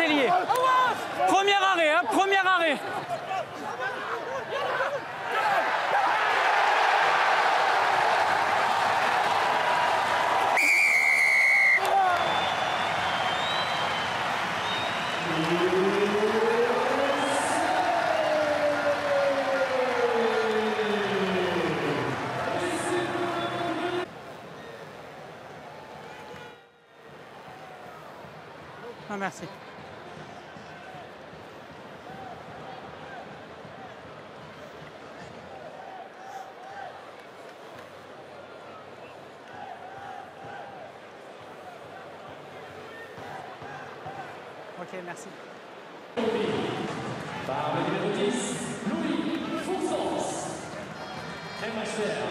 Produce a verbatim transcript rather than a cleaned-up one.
Letellier. Premier arrêt, hein, premier arrêt. Ah, merci. Ok, merci. Par le numéro dix, Louis Foussens. Très master.